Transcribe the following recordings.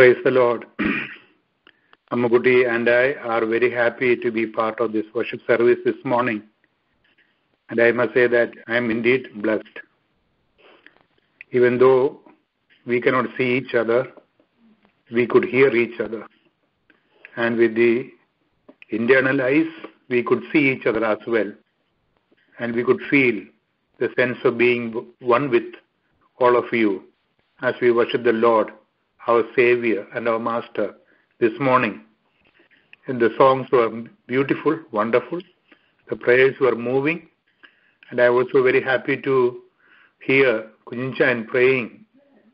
Praise the Lord. Ammaguti and I are very happy to be part of this worship service this morning. And I must say that I am indeed blessed. Even though we cannot see each other, we could hear each other. And with the internal eyes, we could see each other as well. And we could feel the sense of being one with all of you as we worship the Lord, our Savior and our Master this morning. And the songs were beautiful, wonderful. The prayers were moving. And I was also very happy to hear Kujinchan praying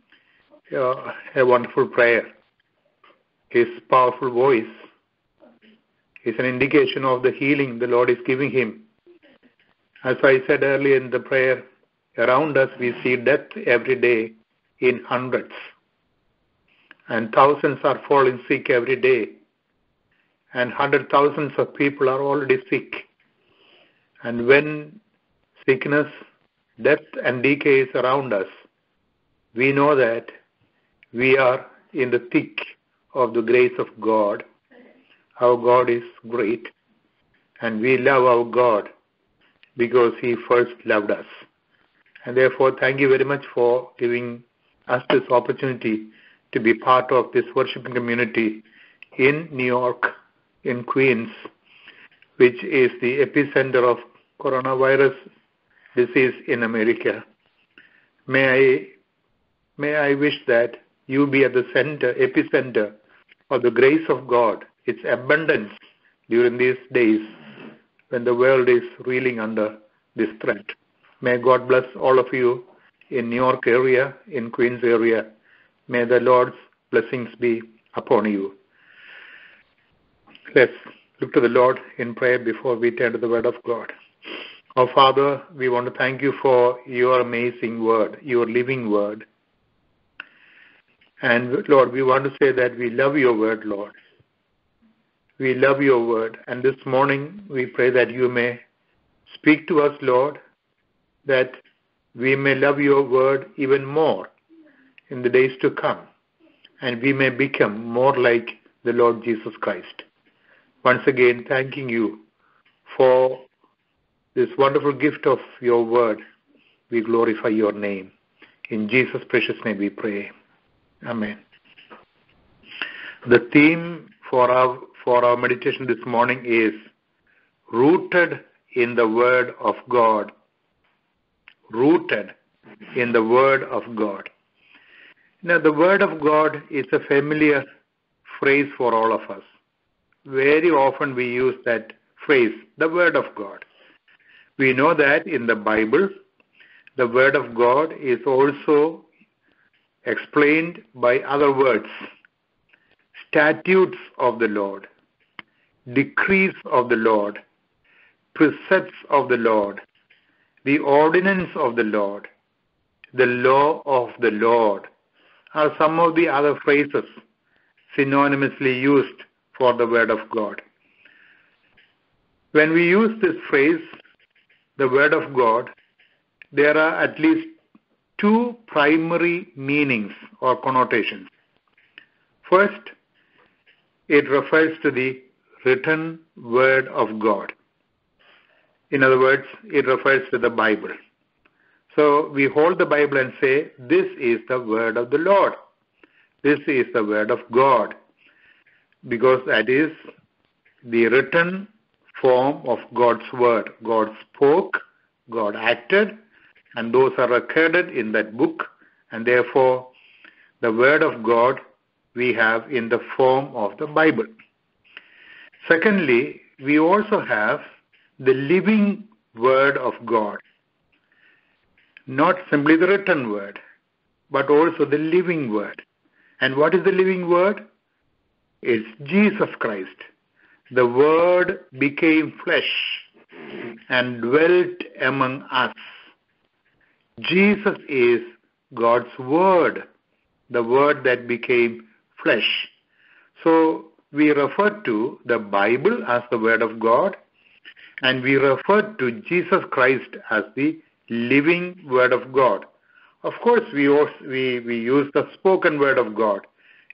a wonderful prayer. His powerful voice is an indication of the healing the Lord is giving him. As I said earlier in the prayer, around us we see death every day in hundreds. And thousands are falling sick every day. And 100,000 of people are already sick. And when sickness, death and decay is around us, we know that we are in the thick of the grace of God. Our God is great. And we love our God because He first loved us. And therefore, thank you very much for giving us this opportunity to be part of this worshiping community in New York, in Queens, which is the epicenter of coronavirus disease in America. May I wish that you be at the epicenter of the grace of God, its abundance during these days when the world is reeling under this threat. May God bless all of you in New York area, in Queens area. May the Lord's blessings be upon you. Let's look to the Lord in prayer before we turn to the Word of God. Our Father, we want to thank you for your amazing Word, your living Word. And Lord, we want to say that we love your Word, Lord. We love your Word. And this morning we pray that you may speak to us, Lord, that we may love your Word even more in the days to come, and we may become more like the Lord Jesus Christ. Once again, thanking you for this wonderful gift of your word. We glorify your name. In Jesus' precious name we pray. Amen. The theme for our meditation this morning is rooted in the Word of God. Rooted in the Word of God. Now, the Word of God is a familiar phrase for all of us. Very often we use that phrase, the Word of God. We know that in the Bible, the Word of God is also explained by other words. Statutes of the Lord, decrees of the Lord, precepts of the Lord, the ordinance of the Lord, the law of the Lord, are some of the other phrases synonymously used for the Word of God. When we use this phrase, the Word of God, there are at least two primary meanings or connotations. First, it refers to the written Word of God. In other words, it refers to the Bible. So we hold the Bible and say, this is the Word of the Lord. This is the Word of God. Because that is the written form of God's Word. God spoke, God acted, and those are recorded in that book. And therefore, the Word of God we have in the form of the Bible. Secondly, we also have the living Word of God. Not simply the written Word, but also the living Word. And what is the living Word? It's Jesus Christ. The Word became flesh and dwelt among us. Jesus is God's Word, the Word that became flesh. So we refer to the Bible as the Word of God, and we refer to Jesus Christ as the living Word of God. Of course, we use the spoken Word of God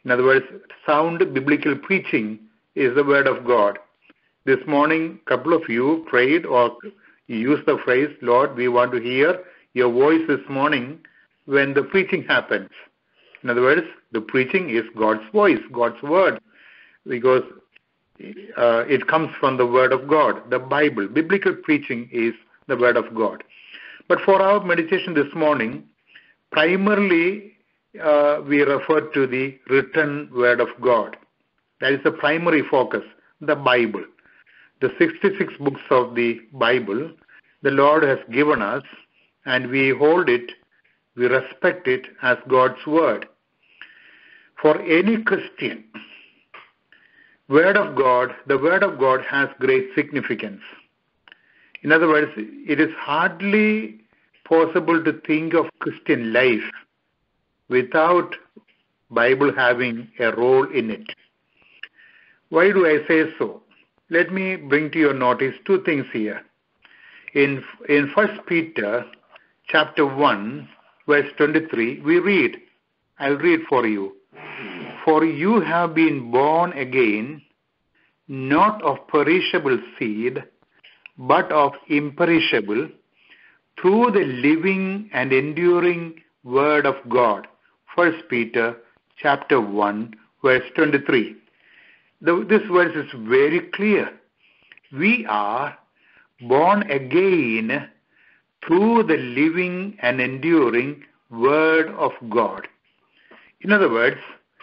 In other words, sound biblical preaching is the word of God. This morning, a couple of you prayed or used the phrase, Lord, we want to hear your voice this morning when the preaching happens. In other words, the preaching is God's voice, God's word, because it comes from the word of God, the Bible. Biblical preaching is the word of God. But for our meditation this morning, primarily we refer to the written word of God. That is the primary focus, the Bible. The 66 books of the Bible, the Lord has given us, and we hold it, we respect it as God's word. For any Christian, the word of God has great significance. In other words, it is hardly possible to think of Christian life without Bible having a role in it. Why do I say so? Let me bring to your notice two things here. In 1 Peter chapter 1, verse 23, we read, I'll read for you. For you have been born again, not of perishable seed, but of imperishable, through the living and enduring word of God. 1 Peter chapter 1, verse 23. This verse is very clear. We are born again through the living and enduring word of God. In other words,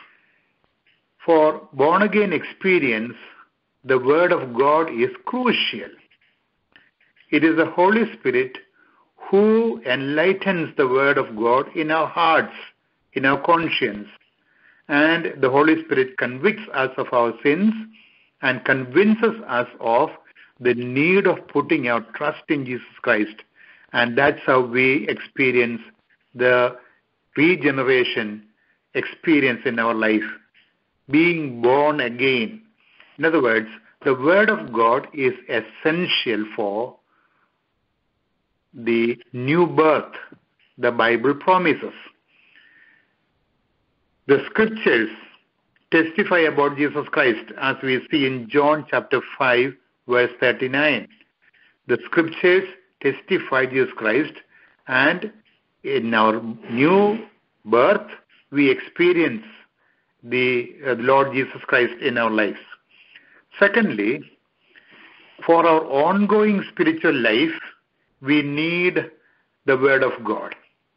for born-again experience, the word of God is crucial. It is the Holy Spirit who enlightens the word of God in our hearts, in our conscience. And the Holy Spirit convicts us of our sins and convinces us of the need of putting our trust in Jesus Christ. And that's how we experience the regeneration experience in our life, being born again. In other words, the word of God is essential for the new birth the Bible promises. The scriptures testify about Jesus Christ, as we see in John chapter 5, verse 39. The scriptures testify Jesus Christ, and in our new birth, we experience the Lord Jesus Christ in our lives. Secondly, for our ongoing spiritual life, we need the Word of God.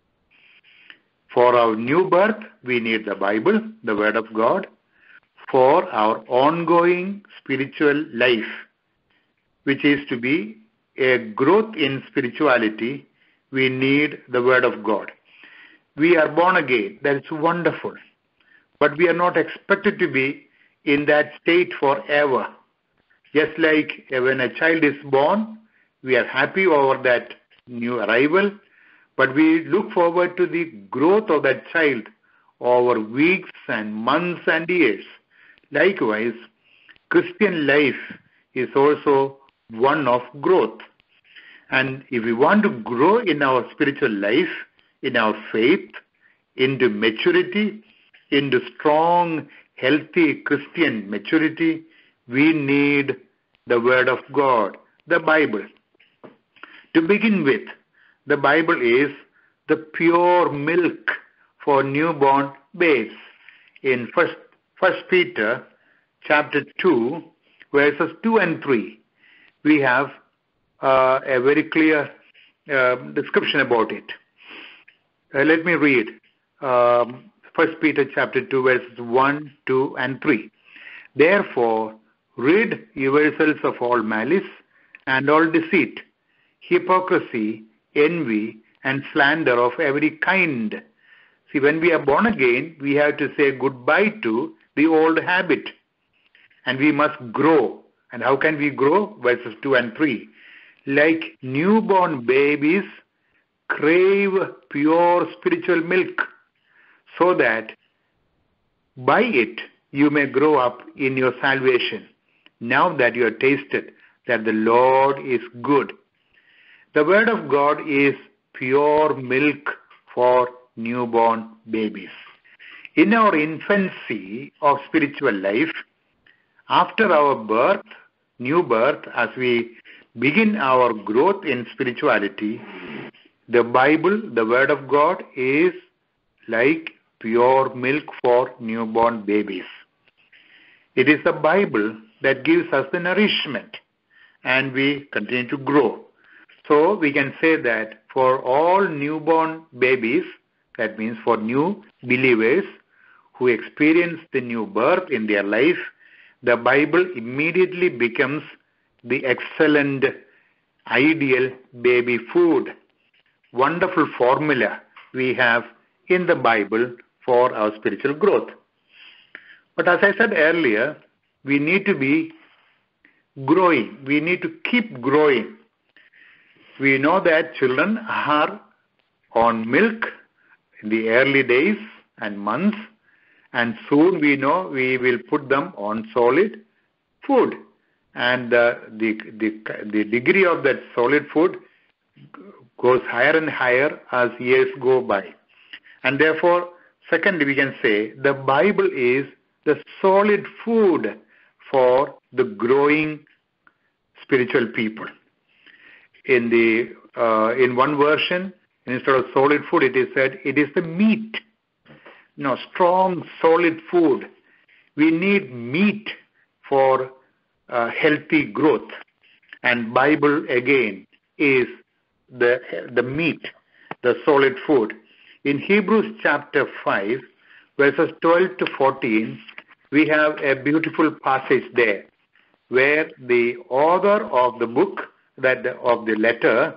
For our new birth, we need the Bible, the Word of God. For our ongoing spiritual life, which is to be a growth in spirituality, we need the Word of God. We are born again. That's wonderful. But we are not expected to be in that state forever. Just like when a child is born, we are happy over that new arrival, but we look forward to the growth of that child over weeks and months and years. Likewise, Christian life is also one of growth. And if we want to grow in our spiritual life, in our faith, into maturity, into strong, healthy Christian maturity, we need the Word of God, the Bible. To begin with, the Bible is the pure milk for newborn babes. In 1 Peter chapter 2, verses 2 and 3, we have a very clear description about it. Let me read 1 Peter chapter 2, verses 1, 2, and 3. Therefore, rid yourselves of all malice and all deceit, hypocrisy, envy, and slander of every kind. See, when we are born again, we have to say goodbye to the old habit. And we must grow. And how can we grow? Verses 2 and 3. Like newborn babies, crave pure spiritual milk, so that by it you may grow up in your salvation, now that you have tasted that the Lord is good. The Word of God is pure milk for newborn babies. In our infancy of spiritual life, after our birth, new birth, as we begin our growth in spirituality, the Bible, the Word of God, is like pure milk for newborn babies. It is the Bible that gives us the nourishment, and we continue to grow. So we can say that for all newborn babies, that means for new believers who experience the new birth in their life, the Bible immediately becomes the excellent, ideal baby food. Wonderful formula we have in the Bible for our spiritual growth. But as I said earlier, we need to be growing. We need to keep growing. We know that children are on milk in the early days and months, and soon we know we will put them on solid food. And the degree of that solid food goes higher and higher as years go by. And therefore, secondly, we can say the Bible is the solid food for the growing spiritual people. In one version, instead of solid food, it is said it is the meat. Strong, solid food. We need meat for healthy growth. And Bible, again, is the meat, the solid food. In Hebrews chapter 5, verses 12 to 14, we have a beautiful passage there where the author of the book, of the letter,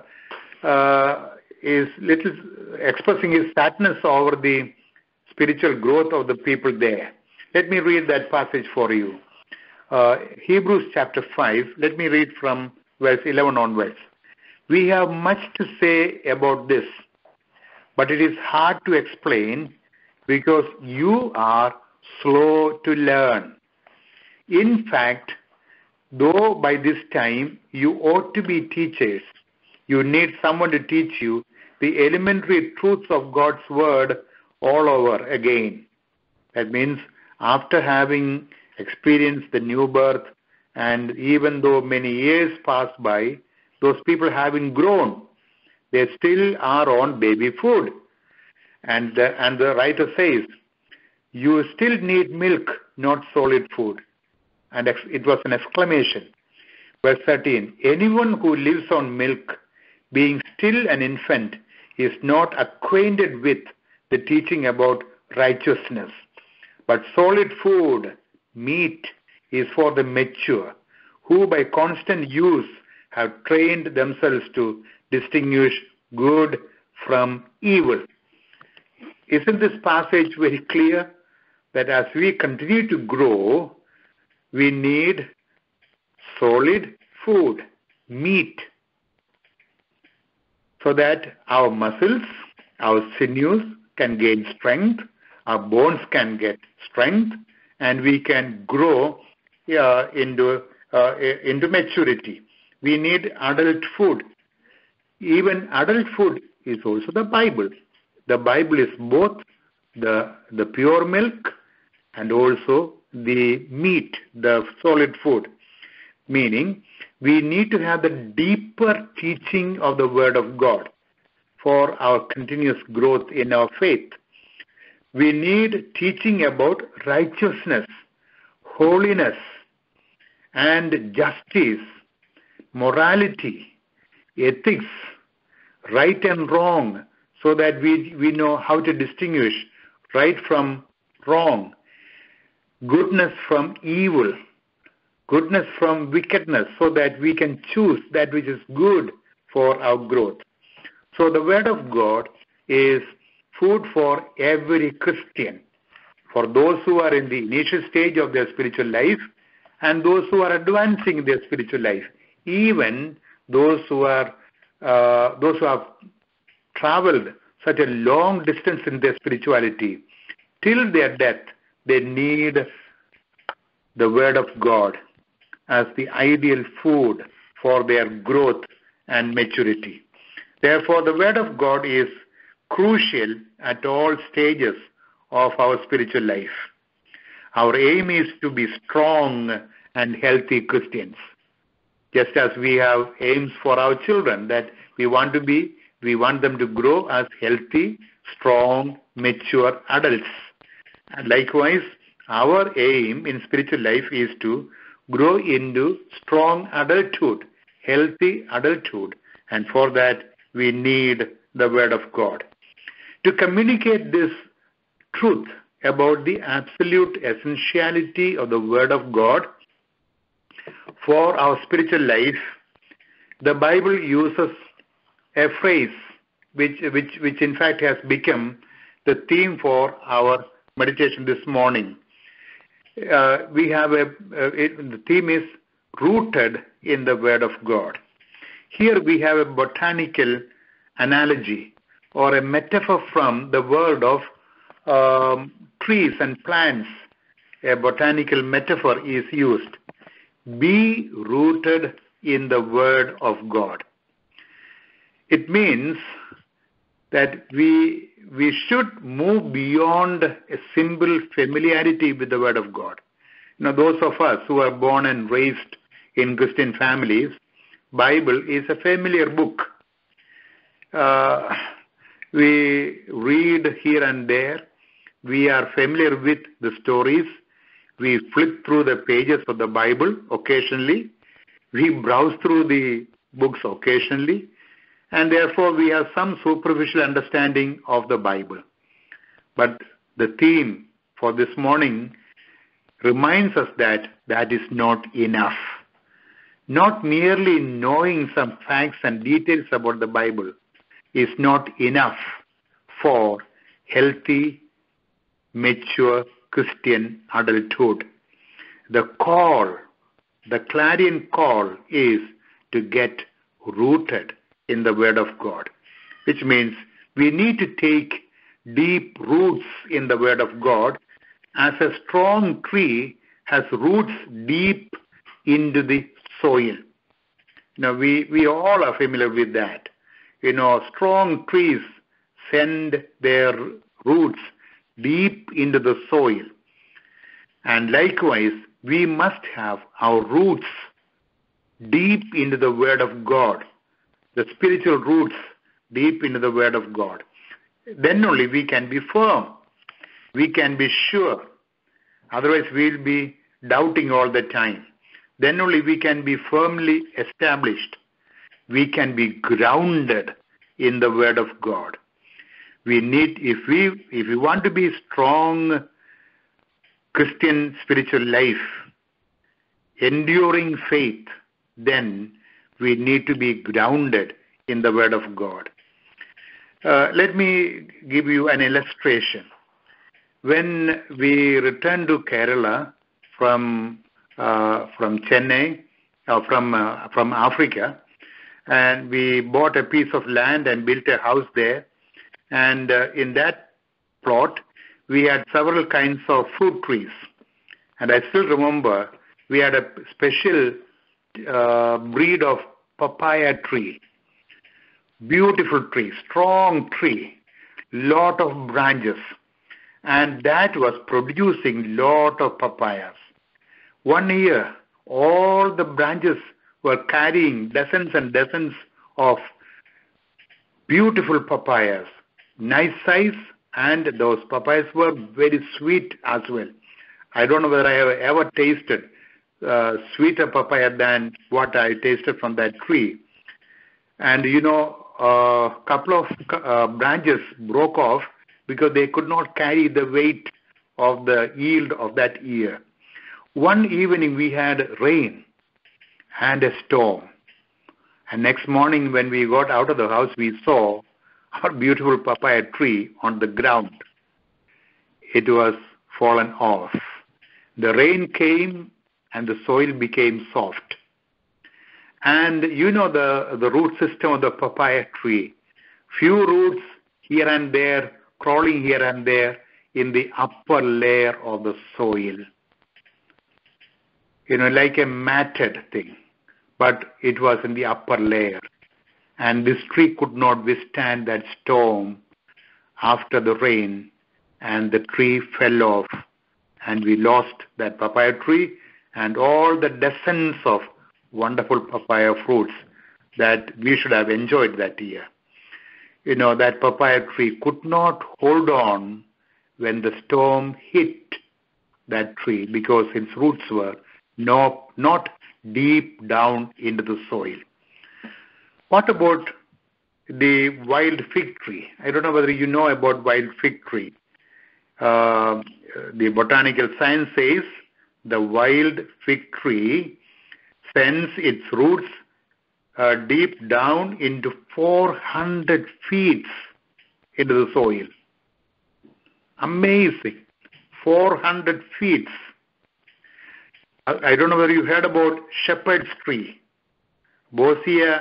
is little expressing his sadness over the spiritual growth of the people there. Let me read that passage for you. Hebrews chapter 5, let me read from verse 11 onwards. We have much to say about this, but it is hard to explain because you are slow to learn. In fact, though by this time you ought to be teachers, you need someone to teach you the elementary truths of God's word all over again. That means after having experienced the new birth, and even though many years pass by, those people having grown, they still are on baby food. And the writer says, you still need milk, not solid food. And it was an exclamation. Verse 13, anyone who lives on milk, being still an infant, is not acquainted with the teaching about righteousness. But solid food, meat, is for the mature, who by constant use have trained themselves to distinguish good from evil. Isn't this passage very clear? That as we continue to grow, we need solid food, meat, so that our muscles, our sinews can gain strength, our bones can get strength, and we can grow into maturity. We need adult food. Even adult food is also the Bible. The Bible is both the pure milk and also the meat, the solid food. Meaning, we need to have the deeper teaching of the Word of God for our continuous growth in our faith. We need teaching about righteousness, holiness, and justice, morality, ethics, right and wrong, so that we know how to distinguish right from wrong, goodness from evil, goodness from wickedness, so that we can choose that which is good for our growth. So the Word of God is food for every Christian, for those who are in the initial stage of their spiritual life and those who are advancing in their spiritual life, even those who have traveled such a long distance in their spirituality. Till their death, they need the Word of God as the ideal food for their growth and maturity. Therefore, the Word of God is crucial at all stages of our spiritual life. Our aim is to be strong and healthy Christians. Just as we have aims for our children that we want them to grow as healthy, strong, mature adults. And likewise, our aim in spiritual life is to grow into strong adulthood, healthy adulthood. And for that, we need the Word of God. To communicate this truth about the absolute essentiality of the Word of God for our spiritual life, the Bible uses a phrase which in fact has become the theme for our meditation this morning. The theme is rooted in the Word of God. Here we have a botanical analogy or a metaphor from the world of trees and plants. A botanical metaphor is used. Be rooted in the Word of God. It means that we should move beyond a simple familiarity with the Word of God. Those of us who are born and raised in Christian families, Bible is a familiar book. We read here and there. We are familiar with the stories. We flip through the pages of the Bible occasionally. We browse through the books occasionally. And therefore, we have some superficial understanding of the Bible. But the theme for this morning reminds us that that is not enough. Not merely knowing some facts and details about the Bible is not enough for healthy, mature Christian adulthood. The clarion call is to get rooted in the Word of God, which means we need to take deep roots in the Word of God, as a strong tree has roots deep into the soil. We all are familiar with that. Strong trees send their roots deep into the soil. And likewise, we must have our roots deep into the Word of God, the spiritual roots deep into the Word of God. Then only we can be firm. We can be sure. Otherwise, we'll be doubting all the time. Then only we can be firmly established. We can be grounded in the Word of God. We need, if we want to be strong Christian spiritual life, enduring faith, then we need to be grounded in the Word of God. Let me give you an illustration. When we returned to Kerala from Chennai, from Africa, and we bought a piece of land and built a house there, and in that plot, we had several kinds of fruit trees. And I still remember we had a special breed of papaya tree. Beautiful tree, strong tree, lot of branches. And that was producing lot of papayas. One year, all the branches were carrying dozens and dozens of beautiful papayas. Nice size, and those papayas were very sweet as well. I don't know whether I have ever tasted sweeter papaya than what I tasted from that tree. And a couple of branches broke off because they could not carry the weight of the yield of that year. One evening we had rain and a storm. And next morning when we got out of the house, we saw our beautiful papaya tree on the ground. It was fallen off. The rain came and the soil became soft. And the root system of the papaya tree. Few roots here and there, crawling here and there in the upper layer of the soil. Like a matted thing. But it was in the upper layer. And this tree could not withstand that storm after the rain. and the tree fell off, and we lost that papaya tree and all the dozens of wonderful papaya fruits that we should have enjoyed that year. That papaya tree could not hold on when the storm hit that tree because its roots were not deep down into the soil. What about the wild fig tree? I don't know whether you know about wild fig tree. The botanical science says the wild fig tree sends its roots deep down into 400 feet into the soil. Amazing. 400 feet. I don't know whether you heard about shepherd's tree. Bossia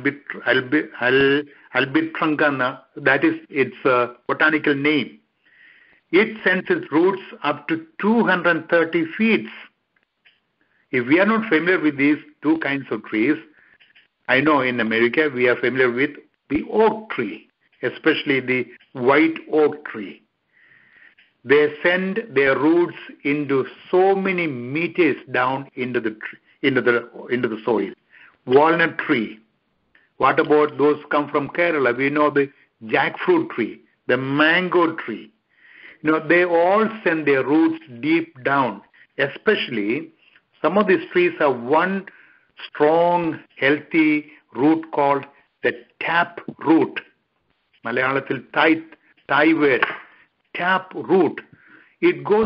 albitrancana, that is its botanical name. It sends its roots up to 230 feet. If we are not familiar with these two kinds of trees, I know in America we are familiar with the oak tree, especially the white oak tree. They send their roots into so many meters down into the soil. Walnut tree. What about those come from Kerala? We know the jackfruit tree, the mango tree. They all send their roots deep down. Especially, some of these trees have one strong, healthy root called the tap root. Malayalathil Thai word, tap root. It goes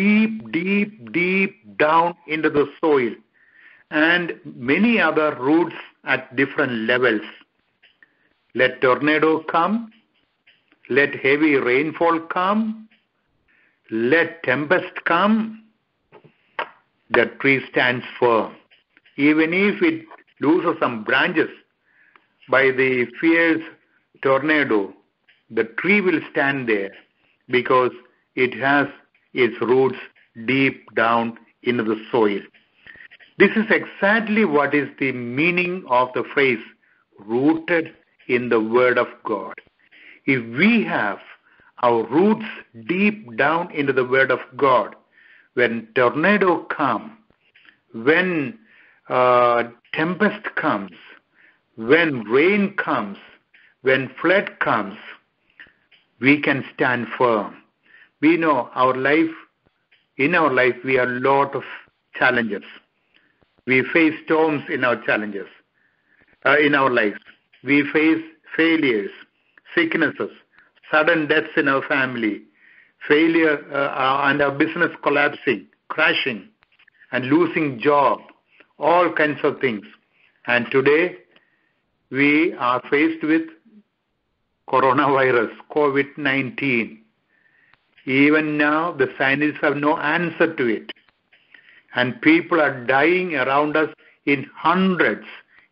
deep down into the soil. And many other roots at different levels. Let tornado come. Let heavy rainfall come. Let tempest come. The tree stands firm. Even if it loses some branches by the fierce tornado, the tree will stand there because it has its roots deep down into the soil. This is exactly what is the meaning of the phrase rooted in the Word of God. If we have our roots deep down into the Word of God, when tornado comes, when tempest comes, when rain comes, when flood comes, we can stand firm. We know in our life we have a lot of challenges. We face storms in our challenges, in our lives. We face failures, sicknesses, sudden deaths in our family, failure and our business collapsing, crashing, and losing job, all kinds of things. And today, we are faced with coronavirus, COVID-19. Even now, the scientists have no answer to it. And people are dying around us in hundreds.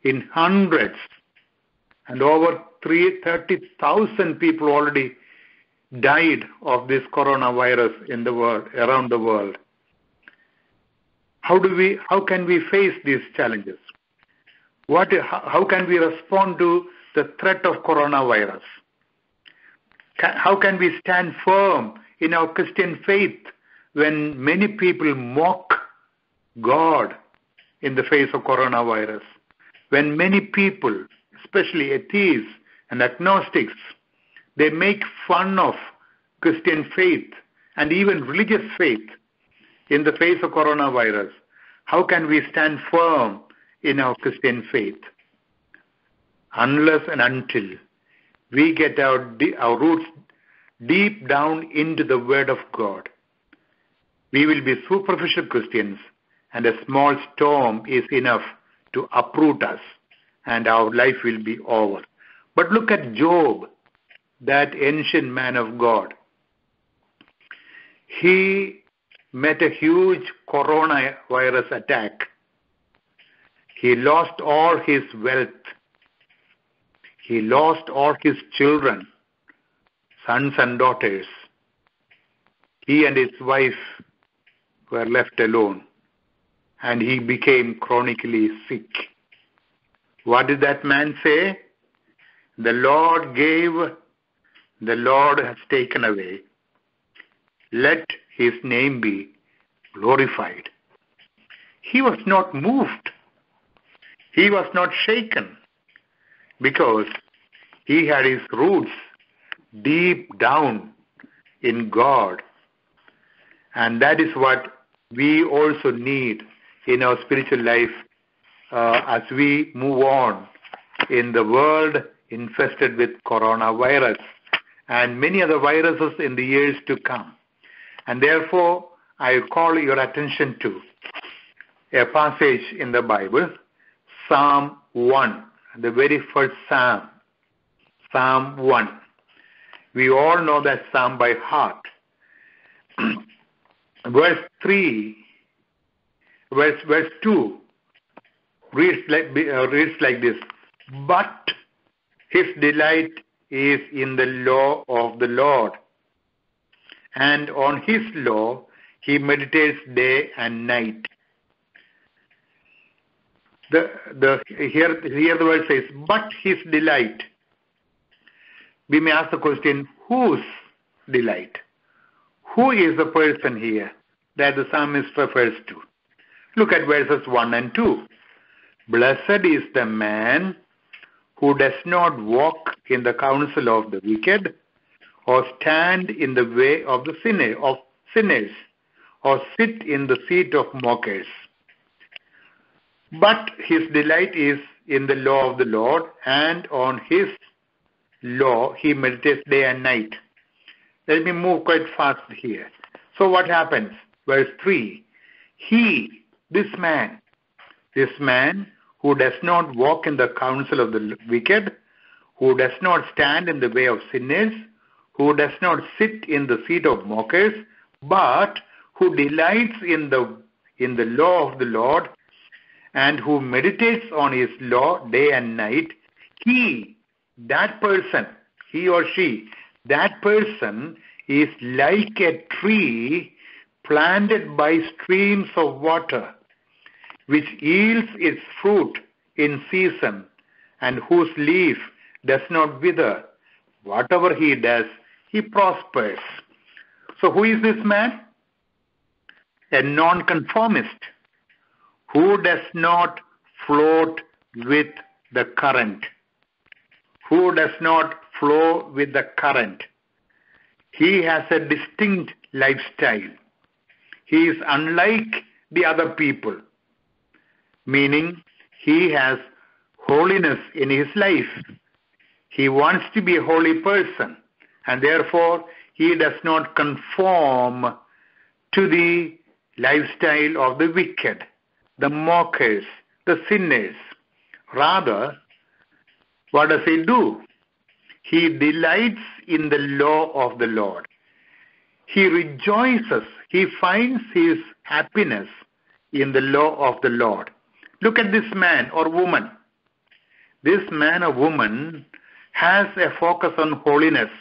And over 30,000 people already died of this coronavirus in the world, around the world. How can we face these challenges? How can we respond to the threat of coronavirus? How can we stand firm in our Christian faith when many people mock God in the face of coronavirus? When many people, especially atheists and agnostics, they make fun of Christian faith and even religious faith in the face of coronavirus, how can we stand firm in our Christian faith? Unless and until we get our roots deep down into the Word of God, we will be superficial Christians, and a small storm is enough to uproot us, and our life will be over. But look at Job, that ancient man of God. He met a huge coronavirus attack. He lost all his wealth. He lost all his children, sons and daughters. He and his wife were left alone, and he became chronically sick. What did that man say? The Lord gave, the Lord has taken away. let his name be glorified. He was not moved. He was not shaken because he had his roots deep down in God. And that is what we also need in our spiritual life as we move on in the world infested with coronavirus and many other viruses in the years to come. And therefore, I call your attention to a passage in the Bible, Psalm 1, the very first Psalm, Psalm 1. We all know that Psalm by heart. Verse 2 reads like this: but his delight is in the law of the Lord, and on his law he meditates day and night. Here the word says, but his delight. We may ask the question, whose delight? Who is the person here that the psalmist refers to? Look at verses 1 and 2. Blessed is the man who does not walk in the counsel of the wicked, or stand in the way of the sinners, or sit in the seat of mockers. But his delight is in the law of the Lord, and on his law he meditates day and night. Let me move quite fast here. So what happens? Verse 3. This man who does not walk in the counsel of the wicked, who does not stand in the way of sinners, who does not sit in the seat of mockers, but who delights in the law of the Lord, and who meditates on his law day and night, that person is like a tree planted by streams of water, which yields its fruit in season, and whose leaf does not wither. Whatever he does, he prospers. So who is this man? A nonconformist who does not float with the current. Who does not flow with the current. He has a distinct lifestyle. He is unlike the other people, meaning he has holiness in his life. He wants to be a holy person, and therefore he does not conform to the lifestyle of the wicked, the mockers, the sinners. Rather, what does he do? He delights in the law of the Lord. He rejoices. He finds his happiness in the law of the Lord. Look at this man or woman. This man or woman has a focus on holiness,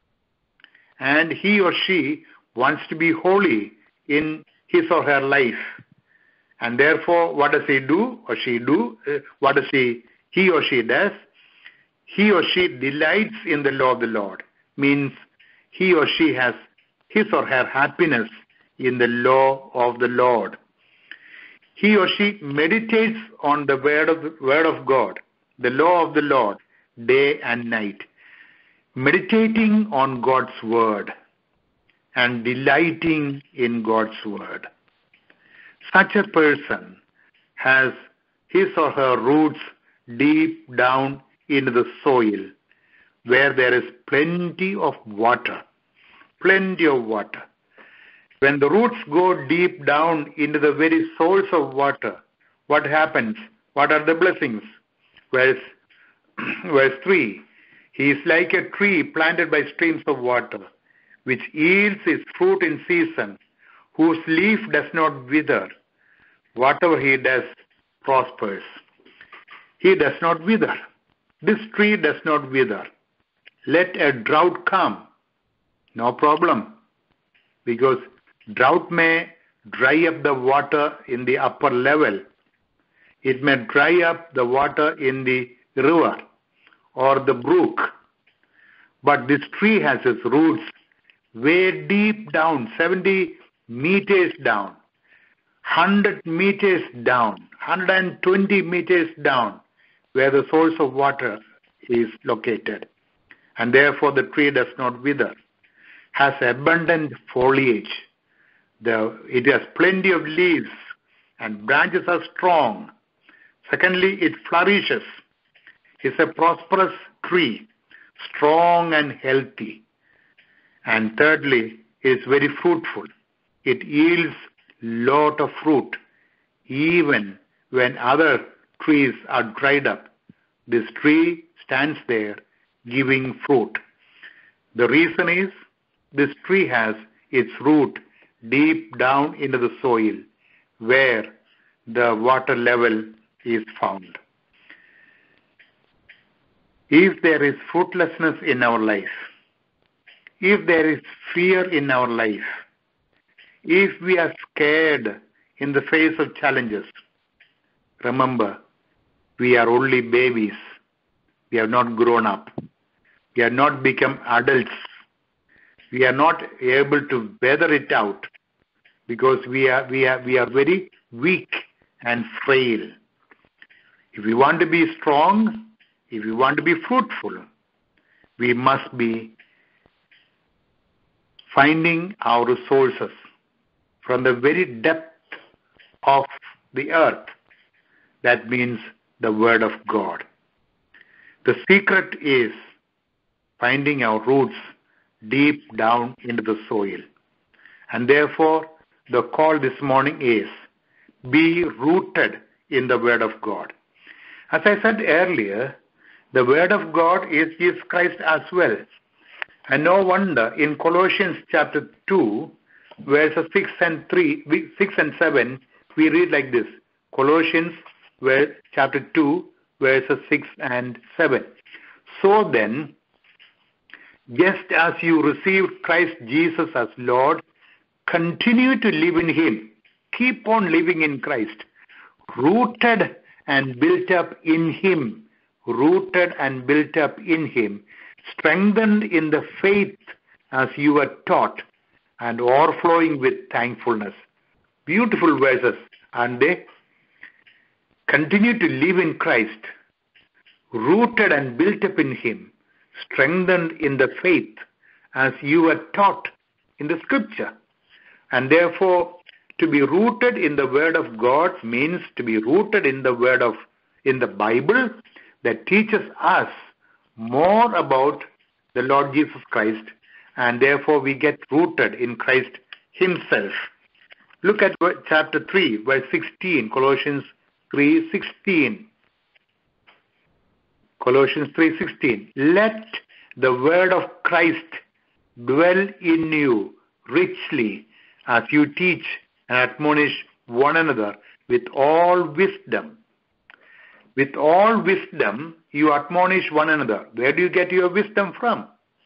and he or she wants to be holy in his or her life. And therefore, what does he do or she do? What does he or she does? He or she delights in the law of the Lord, means he or she has his or her happiness in the law of the Lord. He or she meditates on the word of God, the law of the Lord, day and night, meditating on God's word and delighting in God's word. Such a person has his or her roots deep down into the soil, where there is plenty of water. Plenty of water. When the roots go deep down into the very source of water, what happens? What are the blessings? Verse 3. He is like a tree planted by streams of water, which yields its fruit in season, whose leaf does not wither. Whatever he does prospers. He does not wither. This tree does not wither. Let a drought come. No problem. Because drought may dry up the water in the upper level. It may dry up the water in the river or the brook. But this tree has its roots way deep down, 70 meters down, 100 meters down, 120 meters down, where the source of water is located. And therefore the tree does not wither, has abundant foliage. It has plenty of leaves and branches are strong. Secondly, it flourishes. It's a prosperous tree, strong and healthy. And thirdly, it's very fruitful. It yields lot of fruit. Even when other trees are dried up, this tree stands there giving fruit. The reason is this tree has its root deep down into the soil where the water level is found. If there is fruitlessness in our life, if there is fear in our life, if we are scared in the face of challenges, remember, we are only babies. We have not grown up. We have not become adults. We are not able to weather it out because we are very weak and frail. If we want to be strong, if we want to be fruitful, we must be finding our resources from the very depth of the earth. That means the Word of God. The secret is finding our roots deep down into the soil. And therefore, the call this morning is, be rooted in the Word of God. As I said earlier, the Word of God is Jesus Christ as well. And no wonder in Colossians chapter 2, verses 6 and 7, we read like this. Colossians chapter 2, verses 6 and 7. So then, just as you received Christ Jesus as Lord, continue to live in Him. Keep on living in Christ. Rooted and built up in Him. Rooted and built up in Him. Strengthened in the faith as you were taught, and overflowing with thankfulness. Beautiful verses, aren't they? Continue to live in Christ, rooted and built up in Him, strengthened in the faith as you were taught in the Scripture. And therefore, to be rooted in the Word of God means to be rooted in the Bible that teaches us more about the Lord Jesus Christ, and therefore we get rooted in Christ Himself. Look at chapter 3, verse 16, Colossians 3:16. Colossians 3:16. Let the word of Christ dwell in you richly as you teach and admonish one another with all wisdom. With all wisdom, you admonish one another. Where do you get your wisdom from?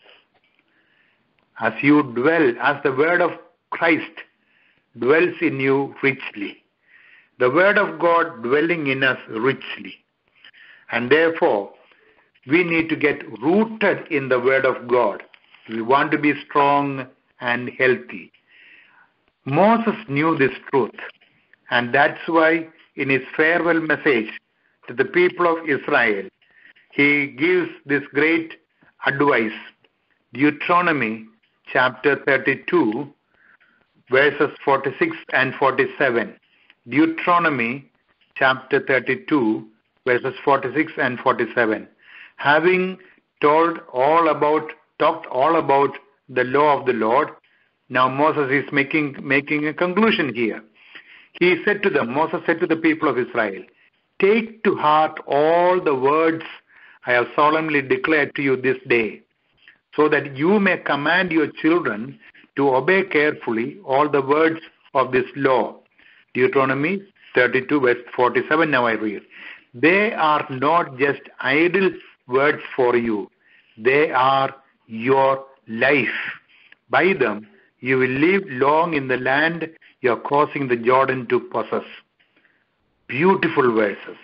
As you dwell, as the word of Christ dwells in you richly. The word of God dwelling in us richly. And therefore, we need to get rooted in the word of God. We want to be strong and healthy. Moses knew this truth. And that's why in his farewell message to the people of Israel, he gives this great advice. Deuteronomy chapter 32, verses 46 and 47. Deuteronomy chapter 32, verses 46 and 47. Having talked all about the law of the Lord, now Moses is making a conclusion here. Moses said to the people of Israel, take to heart all the words I have solemnly declared to you this day, so that you may command your children to obey carefully all the words of this law. Deuteronomy 32, verse 47, now I read. They are not just idle words for you. They are your life. By them, you will live long in the land you are crossing the Jordan to possess. Beautiful verses.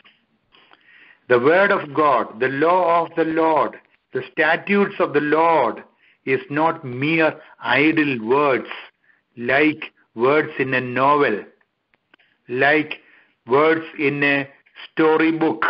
The word of God, the law of the Lord, the statutes of the Lord is not mere idle words, like words in a novel, like words in a storybook.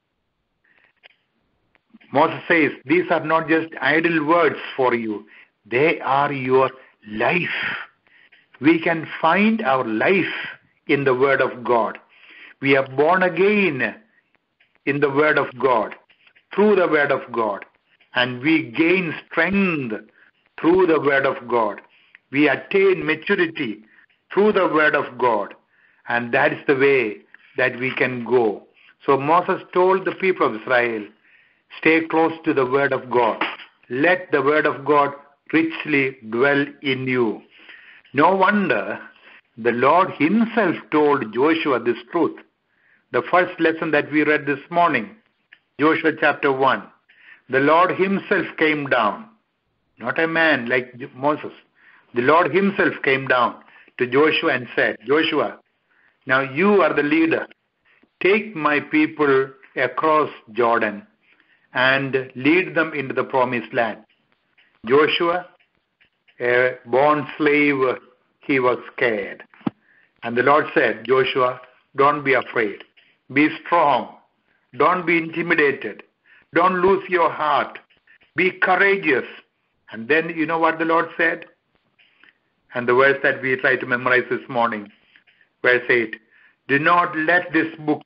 Moses says, these are not just idle words for you. They are your life. We can find our life in the Word of God. We are born again in the Word of God, through the Word of God. And we gain strength through the Word of God. We attain maturity through the Word of God. And that is the way that we can go. So Moses told the people of Israel, stay close to the Word of God. Let the Word of God richly dwell in you. No wonder the Lord himself told Joshua this truth. The first lesson that we read this morning, Joshua chapter 1. The Lord himself came down, not a man like Moses. The Lord himself came down to Joshua and said, Joshua, now you are the leader. Take my people across Jordan and lead them into the promised land. Joshua, a born slave, he was scared. And the Lord said, Joshua, don't be afraid. Be strong. Don't be intimidated. Don't lose your heart. Be courageous. And then you know what the Lord said? And the verse that we try to memorize this morning, verse 8, do not let this book,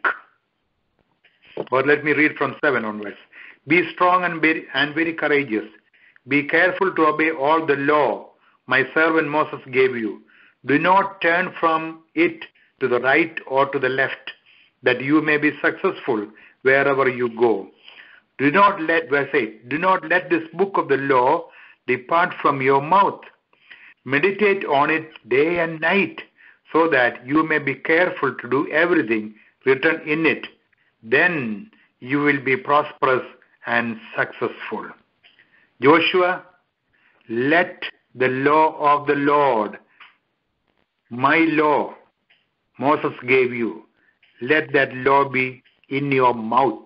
or let me read from 7 onwards. Be strong and very courageous. Be careful to obey all the law my servant Moses gave you. Do not turn from it to the right or to the left, that you may be successful wherever you go. Do not let, verse 8, do not let this book of the law depart from your mouth. Meditate on it day and night, so that you may be careful to do everything written in it. Then you will be prosperous and successful. Joshua, let the law of the Lord, my law, Moses gave you, let that law be in your mouth.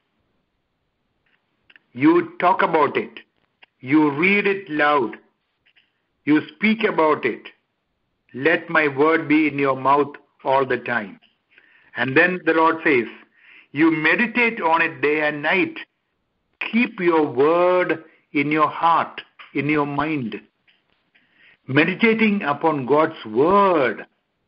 You talk about it. You read it loud. You speak about it. Let my word be in your mouth all the time. And then the Lord says, you meditate on it day and night. Keep your word in your heart, in your mind. Meditating upon God's word.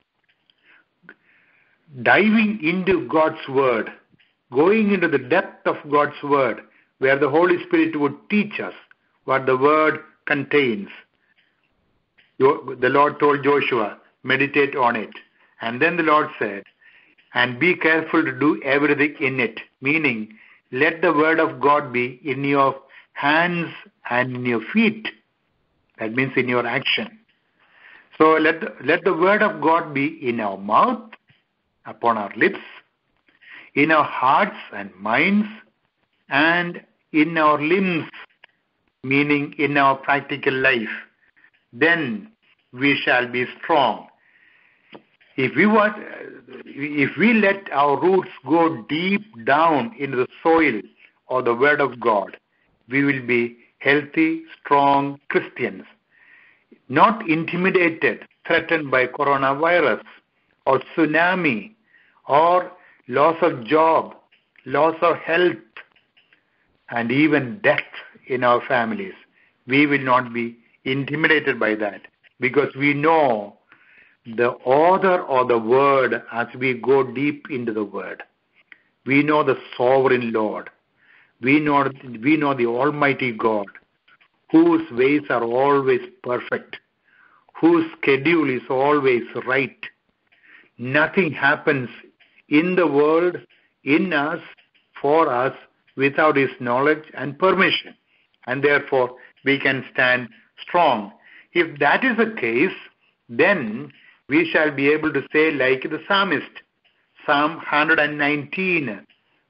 Diving into God's word. Going into the depth of God's word, where the Holy Spirit would teach us what the word contains. The Lord told Joshua, meditate on it. And then the Lord said, and be careful to do everything in it. Meaning, let the word of God be in your hands and in your feet. That means in your action. So let the word of God be in our mouth, upon our lips, in our hearts and minds, and in our limbs, meaning in our practical life. Then we shall be strong. If we let our roots go deep down into the soil or the Word of God, we will be healthy, strong Christians, not intimidated, threatened by coronavirus or tsunami or loss of job, loss of health, and even death in our families. We will not be intimidated by that, because we know the author of the word as we go deep into the word. We know the sovereign Lord. We know the Almighty God, whose ways are always perfect, whose schedule is always right. Nothing happens in the world, in us, for us, without His knowledge and permission. And therefore, we can stand strong. If that is the case, then we shall be able to say like the psalmist, Psalm 119,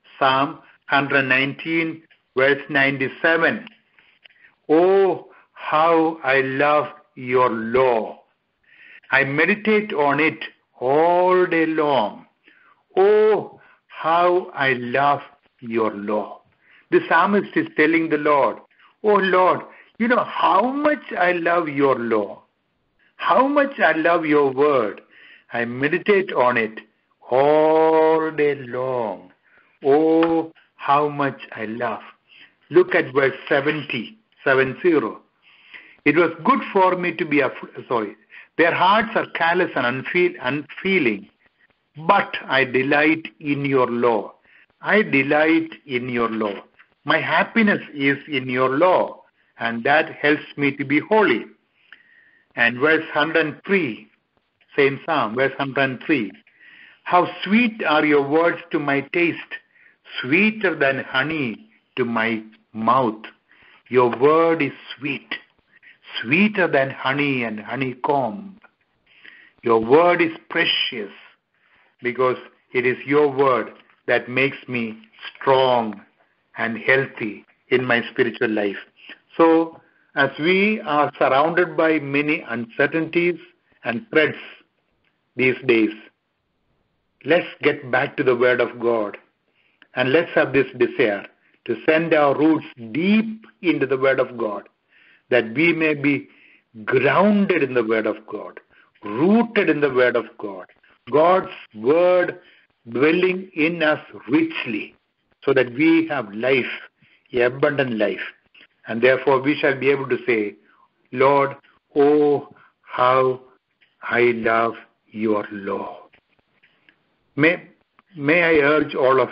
verse 97. Oh, how I love your law. I meditate on it all day long. Oh, how I love your law. The psalmist is telling the Lord, oh Lord, how much I love your law, how much I love your word. I meditate on it all day long. Oh, how much I love. Look at verse 70. It was good for me to be Their hearts are callous and unfeeling, but I delight in your law. I delight in your law. My happiness is in your law, and that helps me to be holy. And verse 103, same Psalm, verse 103. How sweet are your words to my taste, sweeter than honey to my mouth. Your word is sweet, sweeter than honey and honeycomb. Your word is precious because it is your word that makes me strong and healthy in my spiritual life. So, as we are surrounded by many uncertainties and threats these days, let's get back to the Word of God and let's have this desire to send our roots deep into the Word of God, that we may be grounded in the Word of God, rooted in the Word of God, God's Word dwelling in us richly, so that we have life, abundant life. And therefore we shall be able to say, Lord, oh, how I love your law. May I urge all of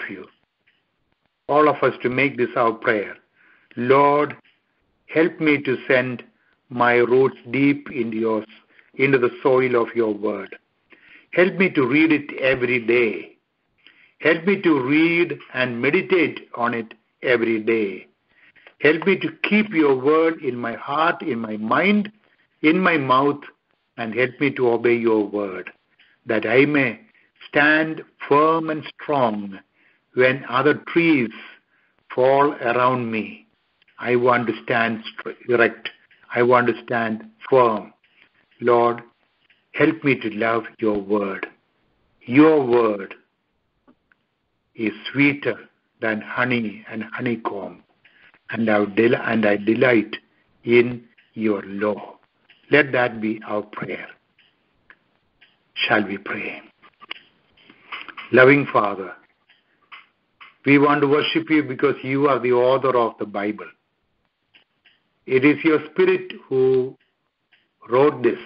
us to make this our prayer. Lord, help me to send my roots deep into the soil of your word. Help me to read it every day. Help me to read and meditate on it every day. Help me to keep your word in my heart, in my mind, in my mouth, and help me to obey your word, that I may stand firm and strong when other trees fall around me. I want to stand erect. I want to stand firm. Lord, help me to love your word. Your word is sweeter than honey and honeycomb, and I delight in your law. Let that be our prayer. Shall we pray? Loving Father, we want to worship you because you are the author of the Bible. It is your Spirit who wrote this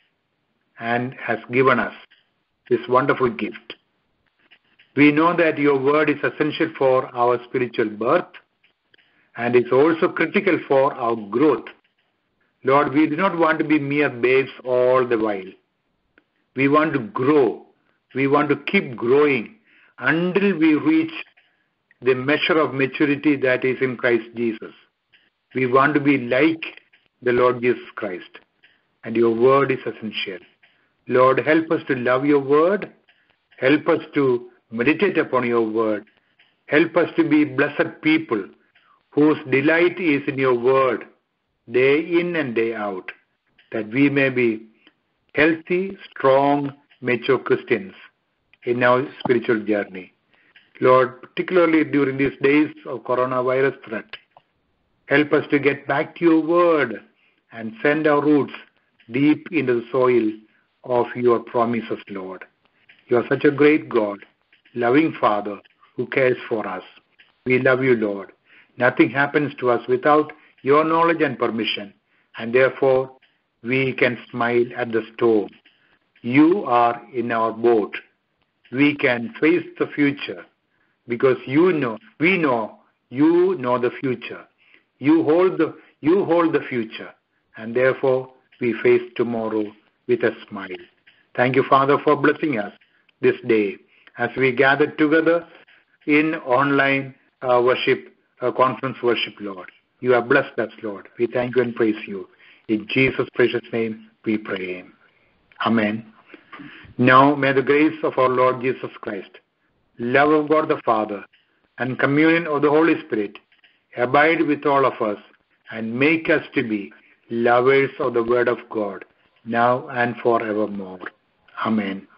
and has given us this wonderful gift. We know that your word is essential for our spiritual birth, and it's also critical for our growth. Lord, we do not want to be mere babes all the while. We want to grow. We want to keep growing until we reach the measure of maturity that is in Christ Jesus. We want to be like the Lord Jesus Christ, and your word is essential. Lord, help us to love your word. Help us to meditate upon your word. Help us to be blessed people whose delight is in your word, day in and day out, that we may be healthy, strong, mature Christians in our spiritual journey. Lord, particularly during these days of coronavirus threat, help us to get back to your word and send our roots deep into the soil of your promises, Lord. You are such a great God, loving Father who cares for us. We love you, Lord. Nothing happens to us without your knowledge and permission, and therefore we can smile at the storm. You are in our boat. We can face the future because you know the future. You hold the future, and therefore we face tomorrow with a smile. Thank you, Father, for blessing us this day as we gather together in online conference worship, Lord. You have blessed us, Lord. We thank you and praise you. In Jesus' precious name we pray. Amen. Now may the grace of our Lord Jesus Christ, love of God the Father, and communion of the Holy Spirit abide with all of us and make us to be lovers of the Word of God, now and forevermore. Amen.